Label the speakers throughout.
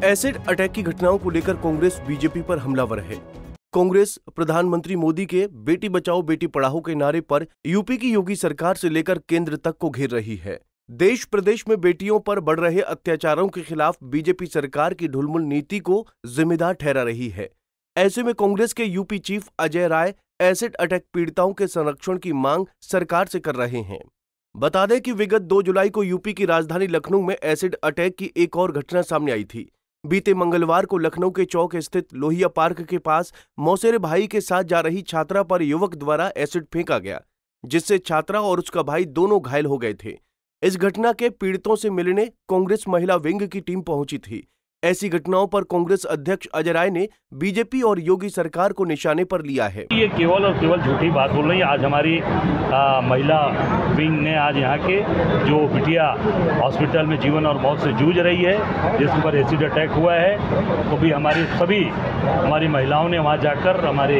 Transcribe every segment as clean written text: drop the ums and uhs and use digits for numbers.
Speaker 1: Acid attack की घटनाओं को लेकर कांग्रेस बीजेपी पर हमलावर है। कांग्रेस प्रधानमंत्री मोदी के बेटी बचाओ बेटी पढ़ाओ के नारे पर यूपी की योगी सरकार से लेकर केंद्र तक को घेर रही है। देश प्रदेश में बेटियों पर बढ़ रहे अत्याचारों के खिलाफ बीजेपी सरकार की ढुलमुल नीति को जिम्मेदार ठहरा रही है। ऐसे में कांग्रेस के UP chief Ajay Rai acid attack पीड़िताओं के संरक्षण की मांग सरकार से कर रहे हैं। बता दें कि विगत 2 जुलाई को यूपी की राजधानी लखनऊ में एसिड अटैक की एक और घटना सामने आई थी। बीते मंगलवार को लखनऊ के चौक स्थित लोहिया पार्क के पास मौसेरे भाई के साथ जा रही छात्रा पर युवक द्वारा एसिड फेंका गया, जिससे छात्रा और उसका भाई दोनों घायल हो गए थे। इस घटना के पीड़ितों से मिलने कांग्रेस महिला विंग की टीम पहुंची थी। ऐसी घटनाओं पर कांग्रेस अध्यक्ष अजय राय ने बीजेपी और योगी सरकार को निशाने पर लिया है।
Speaker 2: ये केवल और केवल झूठी बात बोल रही है। आज हमारी महिला विंग ने आज यहाँ के जो बिटिया हॉस्पिटल में जीवन और मौत से जूझ रही है, जिसके ऊपर एसिड अटैक हुआ है, वो भी हमारी महिलाओं ने वहाँ जाकर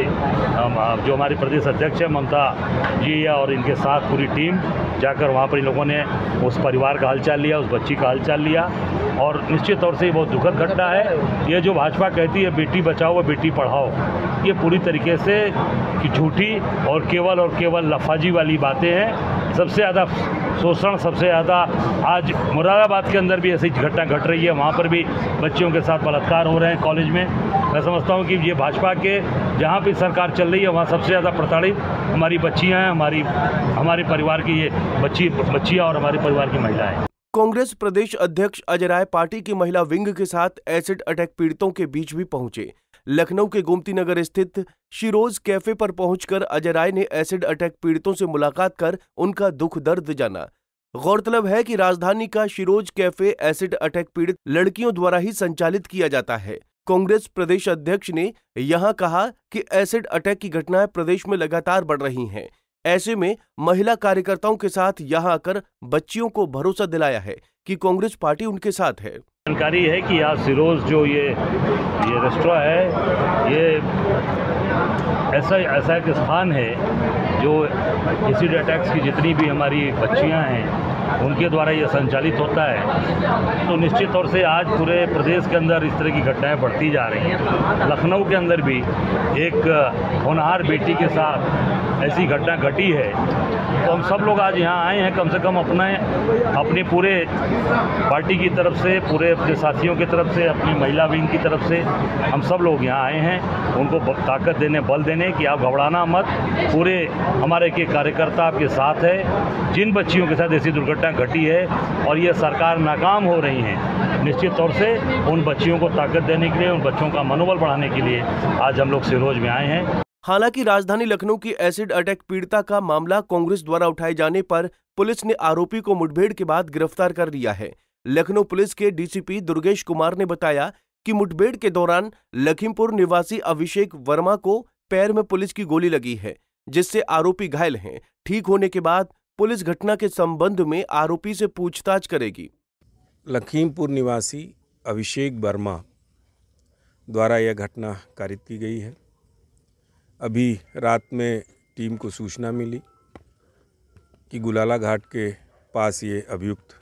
Speaker 2: जो हमारे प्रदेश अध्यक्ष है ममता जी और इनके साथ पूरी टीम जाकर वहाँ पर इन लोगों ने उस परिवार का हालचाल लिया, उस बच्ची का हालचाल लिया। और निश्चित तौर से ये बहुत दुखद घटना है। ये जो भाजपा कहती है बेटी बचाओ व बेटी पढ़ाओ, ये पूरी तरीके से कि झूठी और केवल लफाजी वाली बातें हैं। सबसे ज़्यादा शोषण, सबसे ज़्यादा आज मुरादाबाद के अंदर भी ऐसी घटना घट रही है। वहाँ पर भी बच्चियों के साथ बलात्कार हो रहे हैं कॉलेज में। मैं समझता हूँ कि ये भाजपा के जहाँ भी सरकार चल रही है वहाँ सबसे ज़्यादा प्रताड़ित हमारी बच्चियाँ हैं, हमारे परिवार की ये बच्चियाँ और हमारे परिवार की महिलाएं।
Speaker 1: कांग्रेस प्रदेश अध्यक्ष अजय राय पार्टी की महिला विंग के साथ एसिड अटैक पीड़ितों के बीच भी पहुंचे। लखनऊ के गोमती नगर स्थित शिरोज कैफे पर पहुंचकर अजय राय ने एसिड अटैक पीड़ितों से मुलाकात कर उनका दुख दर्द जाना। गौरतलब है कि राजधानी का शिरोज कैफे एसिड अटैक पीड़ित लड़कियों द्वारा ही संचालित किया जाता है। कांग्रेस प्रदेश अध्यक्ष ने यहां कहा कि एसिड अटैक की घटनाएं प्रदेश में लगातार बढ़ रही हैं। ऐसे में महिला कार्यकर्ताओं के साथ यहां आकर बच्चियों को भरोसा दिलाया है कि कांग्रेस पार्टी उनके साथ है।
Speaker 2: जानकारी है कि यहाँ सिरोज जो ये रेस्टोरेंट है, ये ऐसा एक स्थान है जो एसिड अटैक्स की जितनी भी हमारी बच्चियां हैं उनके द्वारा ये संचालित होता है। तो निश्चित तौर से आज पूरे प्रदेश के अंदर इस तरह की घटनाएं बढ़ती जा रही हैं। लखनऊ के अंदर भी एक होनहार बेटी के साथ ऐसी घटना घटी है। तो हम सब लोग आज यहाँ आए हैं, कम से कम अपने पूरे पार्टी की तरफ से, पूरे अपने साथियों की तरफ से, अपनी महिला विंग की तरफ से हम सब लोग यहाँ आए हैं उनको ताकत देने, बल देने कि आप घबराना मत। पूरे हमारे के कार्यकर्ता आपके साथ है। जिन बच्चियों के साथ ऐसी दुर्घटना घटी है और ये सरकार नाकाम हो रही है, निश्चित तौर से उन बच्चियों को ताकत देने के लिए, उन बच्चों का मनोबल बढ़ाने के लिए आज हम लोग सिरोज में आए हैं।
Speaker 1: हालांकि राजधानी लखनऊ की एसिड अटैक पीड़िता का मामला कांग्रेस द्वारा उठाए जाने पर पुलिस ने आरोपी को मुठभेड़ के बाद गिरफ्तार कर लिया है। लखनऊ पुलिस के डीसीपी दुर्गेश कुमार ने बताया कि मुठभेड़ के दौरान लखीमपुर निवासी अभिषेक वर्मा को पैर में पुलिस की गोली लगी है, जिससे आरोपी घायल हैं। ठीक होने के बाद पुलिस घटना के संबंध में आरोपी से पूछताछ करेगी।
Speaker 3: लखीमपुर निवासी अभिषेक वर्मा द्वारा यह घटना कारित की गई है। अभी रात में टीम को सूचना मिली कि गुलाला घाट के पास ये अभियुक्त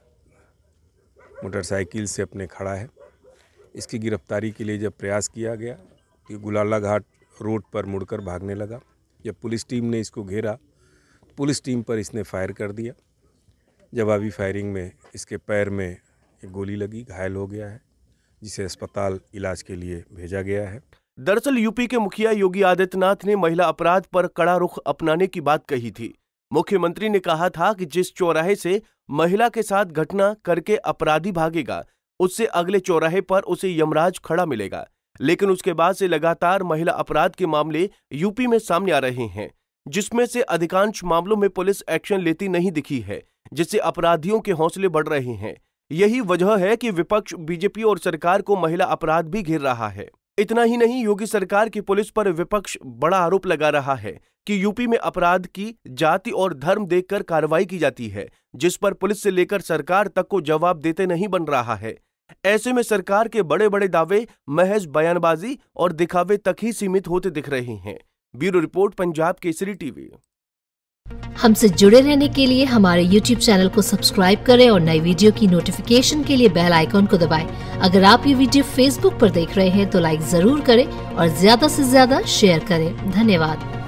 Speaker 3: मोटरसाइकिल से अपने खड़ा है। इसकी गिरफ्तारी के लिए जब प्रयास किया गया तो गुलाला घाट रोड पर मुड़कर भागने लगा। जब पुलिस टीम ने इसको घेरा, पुलिस टीम पर इसने फायर कर दिया। जवाबी फायरिंग में इसके पैर में एक गोली लगी, घायल हो गया है, जिसे अस्पताल इलाज के लिए भेजा गया है।
Speaker 1: दरअसल यूपी के मुखिया योगी आदित्यनाथ ने महिला अपराध पर कड़ा रुख अपनाने की बात कही थी। मुख्यमंत्री ने कहा था कि जिस चौराहे से महिला के साथ घटना करके अपराधी भागेगा, उससे अगले चौराहे पर उसे यमराज खड़ा मिलेगा। लेकिन उसके बाद से लगातार महिला अपराध के मामले यूपी में सामने आ रहे हैं, जिसमें से अधिकांश मामलों में पुलिस एक्शन लेती नहीं दिखी है, जिससे अपराधियों के हौसले बढ़ रहे हैं। यही वजह है कि विपक्ष बीजेपी और सरकार को महिला अपराध भी घेर रहा है। इतना ही नहीं, योगी सरकार की पुलिस पर विपक्ष बड़ा आरोप लगा रहा है कि यूपी में अपराध की जाति और धर्म देखकर कार्रवाई की जाती है, जिस पर पुलिस से लेकर सरकार तक को जवाब देते नहीं बन रहा है। ऐसे में सरकार के बड़े बड़े दावे महज बयानबाजी और दिखावे तक ही सीमित होते दिख रहे हैं। Bureau report, Punjab Kesari TV.
Speaker 4: हमसे जुड़े रहने के लिए हमारे YouTube चैनल को सब्सक्राइब करें और नई वीडियो की नोटिफिकेशन के लिए बेल आइकॉन को दबाएं। अगर आप ये वीडियो Facebook पर देख रहे हैं तो लाइक जरूर करें और ज्यादा से ज्यादा शेयर करें। धन्यवाद।